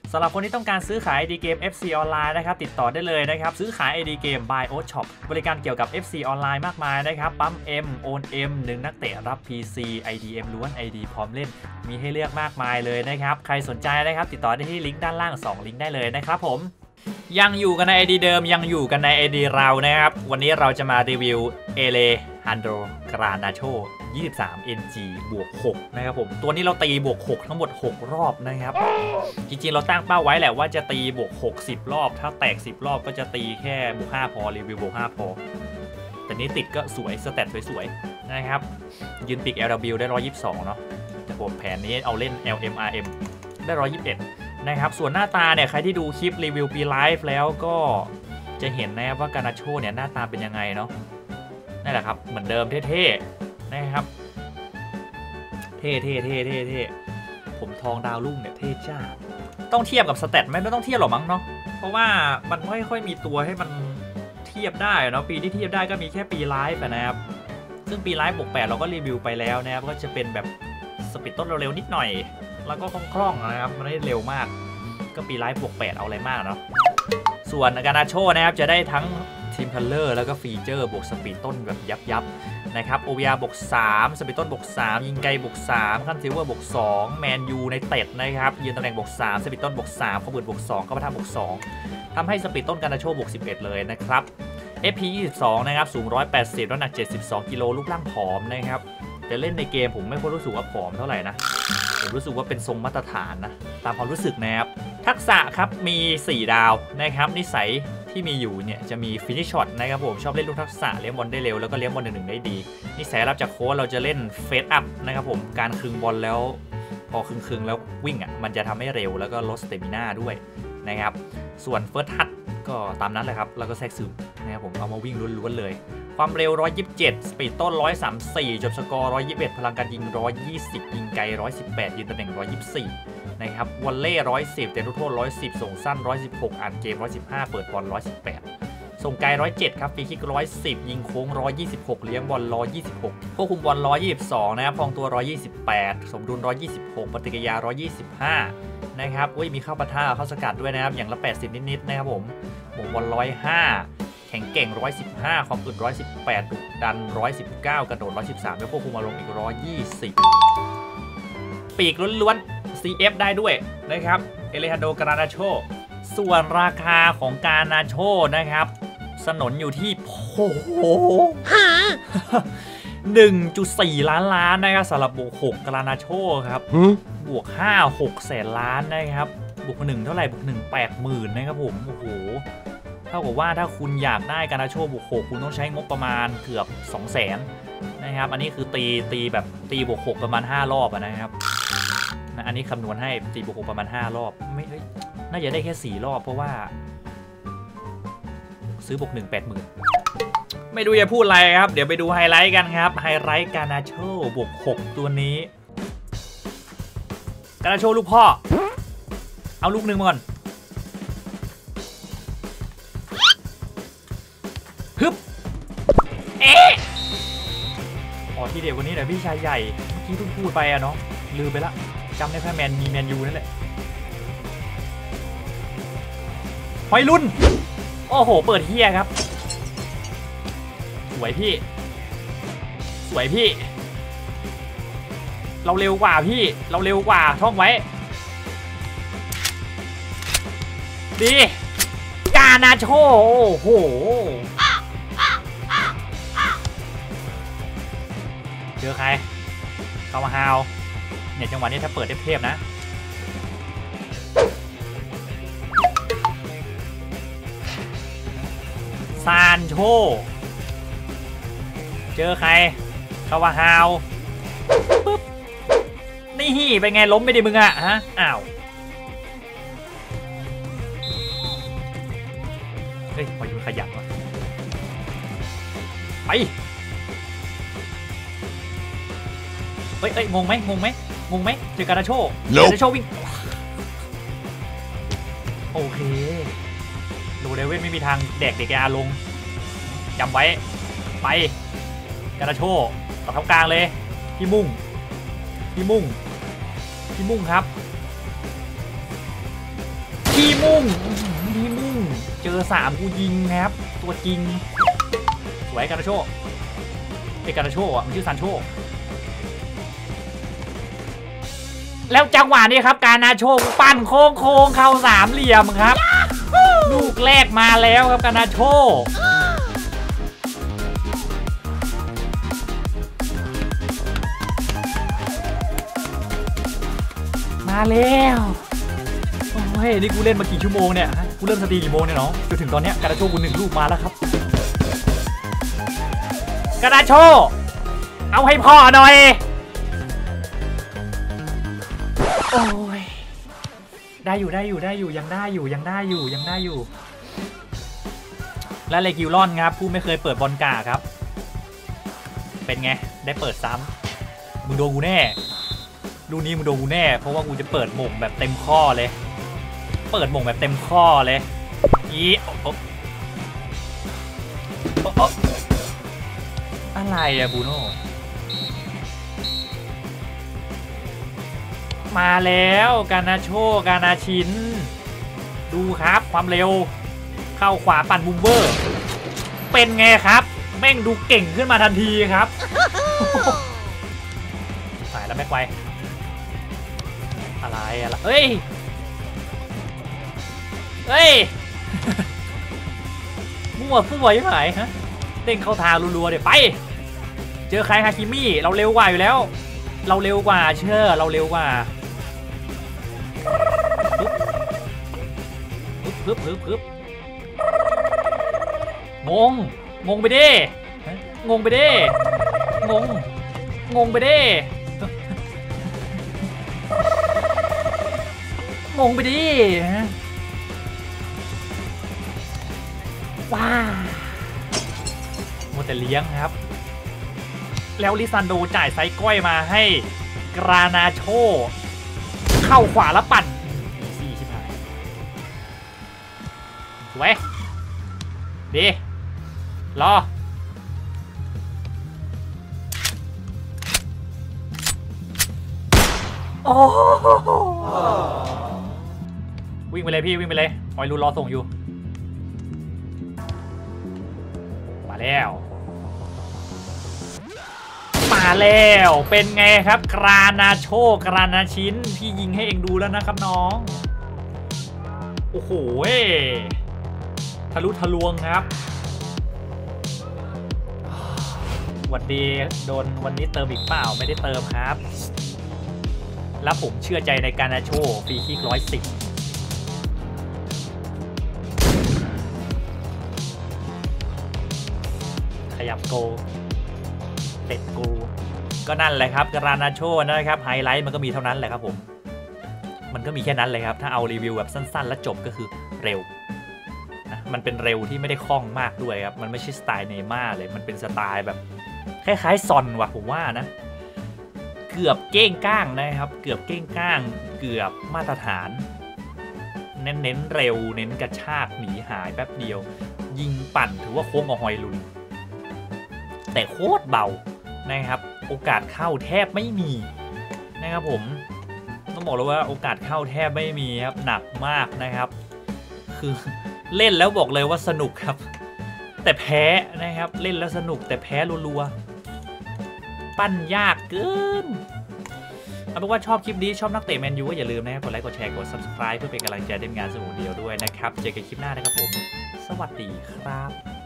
สำหรับคนที่ต้องการซื้อขาย ID เกม FC ออนไลน์นะครับติดต่อได้เลยนะครับซื้อขาย ID เกม by Oat Shop บริการเกี่ยวกับ FC ออนไลน์มากมายนะครับปั๊ม M โอน M 1นักเตะรับ PC IDM ล้วน ID พร้อมเล่นมีให้เลือกมากมายเลยนะครับใครสนใจนะครับติดต่อได้ที่ลิงก์ด้านล่าง2ลิงก์ได้เลยนะครับผมยังอยู่กันใน ID เดิมยังอยู่กันใน ID เรานะครับวันนี้เราจะมารีวิวเอเลฮันโดกรานาโช23 NG บวก 6 นะครับผมตัวนี้เราตีบวก 6 ทั้งหมด 6 รอบนะครับจริงๆเราตั้งเป้าไว้แหละว่าจะตีบวก 6 10 รอบถ้าแตก 10 รอบก็จะตีแค่บวก 5 พอรีวิวบวก 5 พอแต่นี้ติดก็สวยสแตทสวยๆนะครับยืนปีก LW ได้ 122 เนาะแต่ผมแผนนี้เอาเล่น LMRM ได้ 121 นะครับส่วนหน้าตาเนี่ยใครที่ดูคลิปรีวิวปีไลฟ์แล้วก็จะเห็นนะครับว่ากานาโชเนี่ยหน้าตาเป็นยังไงเนาะนั่นแหละครับเหมือนเดิมเท่ๆนะครับเท่ผมทองดาวรุ่งเนี่ยเท่จ้าต้องเทียบกับสแตทไหมไม่ต้องเทียบหรอกมั้งเนาะเพราะว่ามันไม่ค่อยมีตัวให้มันเทียบได้เนาะปีที่เทียบได้ก็มีแค่ปีไลฟ์นะครับซึ่งปีไลฟ์บวก 8เราก็รีวิวไปแล้วนะครับก็จะเป็นแบบสปีดต้นเร็วๆนิดหน่อยแล้วก็คล่องๆนะครับมันไม่ได้เร็วมากก็ปีไลฟ์บวก 8เอาอะไรมากเนาะส่วนกานาโชนะครับจะได้ทั้งทีมคัลเลอร์แล้วก็ฟีเจอร์บวกสปีดต้นแบบยับนะครับ OVR บวก 3 สปีดต้นบวก 3 ยิงไกลบวก 3 ขั้นซิลเวอร์บวก 2 แมนยูในเต็ดนะครับยืนตำแหน่งบวก 3 สปีดต้นบวก 3ข้อมือบวก 2เข้ามาทำบวก 2ทำให้สปีดต้นกานาโชบวก 11 เลยนะครับ FP 22 นะครับสูง 180 น้ำหนัก 72 กิโลรูปร่างผอมนะครับแต่เล่นในเกมผมไม่ค่อยรู้สึกว่าผอมเท่าไหร่นะผมรู้สึกว่าเป็นทรงมาตรฐานนะตามความรู้สึกนะครับทักษะครับมี 4 ดาวนะครับนิสัยที่มีอยู่เนี่ยจะมีฟินิชช็อตนะครับผมชอบเล่นลูกทักษะเลี้ยงบอลได้เร็วแล้วก็เลี้ยงบอล1-1ได้ดีนิสัยรับจากโค้ชเราจะเล่นเฟสอัพนะครับผมการคึงบอลแล้วพอคึงแล้ววิ่งอ่ะมันจะทำให้เร็วแล้วก็ลดสเตมิน่าด้วยนะครับส่วนเฟิร์สทัชก็ตามนั้นเลยครับแล้วก็แทรกซึมนะครับผมเอามาวิ่งล้วนๆเลยความเร็ว127สปีดต้น134จบสกอร์121พลังการยิง120ยิงไกล118ยืนตำแหน่ง124นะครับวอลเล่110เต็มลูกโทษ110ส่งสั้น116อ่านเกม115เปิดบอล118ส่งไกล107ครับฟรีคิก110ยิงโค้ง126เลี้ยงบอล126ควบคุมบอล122นะครับพองตัว128สมดุล126ปฏิกิริยา125นะครับมีเข้าปะทะเข้าสกัดด้วยนะครับอย่างละ80นิดๆนะครับผมหม่งบอล105แข็งเก่ง115ความอึด118ดุดัน119กระโดด113แล้วควบคุมอารมณ์อีก120ปีกล้วนๆ CF ได้ด้วยนะครับเอเลฮันโดกานาโชส่วนราคาของกานาโชนะครับสนนอยู่ที่1.4 ล้านนะครับสำหรับบวก6กานาโชครับบวก5-6 แสนล้านนะครับบวก1เท่าไหร่บวก1 80,000นะครับผมโอ้โหเท่ากับว่าถ้าคุณอยากได้กานาโชบวก6คุณต้องใช้งบประมาณเกือบ 200,000 นะครับอันนี้คือตีแบบตีบวก6ประมาณ5รอบนะครับอันนี้คำนวณให้ตีบวก6ประมาณ5รอบไม่น่าจะได้แค่4รอบเพราะว่าซื้อบวก1 80,000ไม่ดูจะพูดอะไรครับเดี๋ยวไปดูไฮไลท์กันครับไฮไลท์กานาโชบวก6ตัวนี้กานาโชลูกพ่อเอาลูกหนึ่งมาก่อนฮึบที่เดียววันนี้เดี๋ยวพี่ชายใหญ่เมื่อกี้เพิ่งพูดไปอะเนาะลืมไปละจำได้แค่มีแมนยูนั่นแหละหอยลุ่นโอ้โหเปิดเฮียครับสวยพี่เราเร็วกว่าพี่เราเร็วกว่าท่องไว้ดีกานาโชโอ้โหเจอใครเข้ามาฮาวเนี่ยจังหวะนี้ถ้าเปิดเทพๆนะซานโชเจอใครเข้ามาฮาวปึ๊บนี่เป็นไงล้มไปดิมึงอะฮะอ้าวเฮ้ยพออยู่ขยับว่ะไปเฮ้ยงงไหมเจอกานาโชวิ่งโอเคโลเดเว่นไม่มีทางแดกเด็กยาลงจำไว้ไปกานาโชต่อทับกลางเลยพี่มุ่งครับที่มุ่งเจอ3กูยิงครับตัวจริงสวยการาโชการาโชอ่ะมันชื่อซานโชแล้วจังหวะนี้ครับการนาโชปั่นโค้งเข้า3เหลี่ยมครับลูกแรกมาแล้วครับการนาโชมาแล้วโอ้ยนี่กูเล่นมากี่ชั่วโมงเนี่ยกูเริ่มสตรีกี่โมงเนี่ยเนาะจนถึงตอนเนี้ยการนาโชกู1ลูกมาแล้วครับการนาโชเอาให้พ่อหน่อยโอ้ยได้อยู่ยังได้อยู่และเลกิวลอนครับผู้ไม่เคยเปิดบอลกาครับเป็นไงได้เปิดซ้ำมึงโดนกูแน่ลูกนี้มึงโดนกูแน่เพราะว่ากูจะเปิดหม่งแบบเต็มข้อเลยอีอะไรอะบูโน่มาแล้วการนาโชการนาชินดูครับความเร็วเข้าขวาปั่นบูมเบอร์เป็นไงครับแม่งดูเก่งขึ้นมาทันทีครับสายแล้วแม็กไวอะไรเอ้ยมั่วยังไงฮะเด้งเข้าทางรัวๆเดี๋ยวไปเจอใครฮาคิมิเราเร็วกว่าอยู่แล้วเราเร็วกว่าเชื่อเราเร็วกว่าปึ๊บงงไปดิงงไปดิว้าโมแต่เลี้ยงครับแล้วลิซันโดจ่ายไซก้อยมาให้กรานาโชเข้าขวาแล้วปั่นซี่ชิบหายสวยดีรอโอ้วิ่งไปเลยพี่วิ่งไปเลยหอยรูรอส่งอยู่มาแล้วเป็นไงครับกรานาโชกรานาชินพี่ยิงให้เองดูแล้วนะครับน้องโอ้โหทะลุทะลวงครับหวัดดีโดนวันนี้เติมอีกเปล่าไม่ได้เติมครับแล้วผมเชื่อใจในกรานาโชฟรีคิก110ขยับโกเต็ดกูก็นั่นแหละครับกรานาโชนะครับไฮไลท์มันก็มีเท่านั้นแหละครับผมมันก็มีแค่นั้นเลยครับถ้าเอารีวิวแบบสั้นๆแล้วจบก็คือเร็วนะมันเป็นเร็วที่ไม่ได้คล่องมากด้วยครับมันไม่ใช่สไตล์เนม่าเลยมันเป็นสไตล์แบบคล้ายๆซอนว่ะผมว่านะเกือบเก้งก้างนะครับเกือบเก้งก้างเกือบมาตรฐานเน้นเร็วเน้นกระชากหนีหายแป๊บเดียวยิงปั่นถือว่าโค้งกับหอยลุนแต่โคตรเบานะครับโอกาสเข้าแทบไม่มีนะครับผมต้องบอกเลยว่าโอกาสเข้าแทบไม่มีครับหนักมากนะครับคือเล่นแล้วบอกเลยว่าสนุกครับแต่แพ้นะครับเล่นแล้วสนุกแต่แพ้รัวๆปั้นยากเกินเอาเป็นว่าชอบคลิปนี้ชอบนักเตะแมนยูก็อย่าลืมนะครับกดไลค์กดแชร์กด Subscribe เพื่อเป็นกำลังใจในงานสนุกเดียวด้วยนะครับเจอกันคลิปหน้านะครับผมสวัสดีครับ